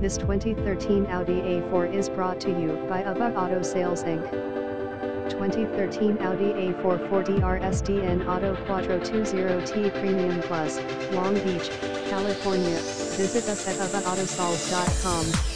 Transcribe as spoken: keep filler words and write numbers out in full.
This twenty thirteen Audi A four is brought to you by Ava Auto Sales Incorporated twenty thirteen Audi A four forty R S D N Auto Quattro twenty T Premium Plus, Long Beach, California. Visit us at ava autosales dot com.